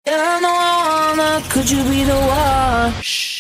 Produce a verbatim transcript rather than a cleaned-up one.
And I know I wanna, could you be the one? Shh.